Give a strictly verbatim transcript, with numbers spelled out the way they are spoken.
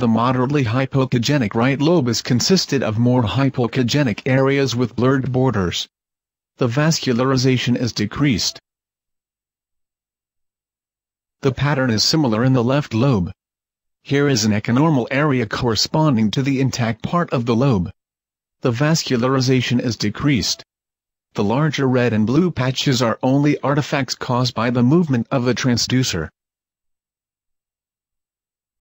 The moderately hypoechogenic right lobe is consisted of more hypoechogenic areas with blurred borders. The vascularization is decreased. The pattern is similar in the left lobe. Here is an echonormal area corresponding to the intact part of the lobe. The vascularization is decreased. The larger red and blue patches are only artifacts caused by the movement of the transducer.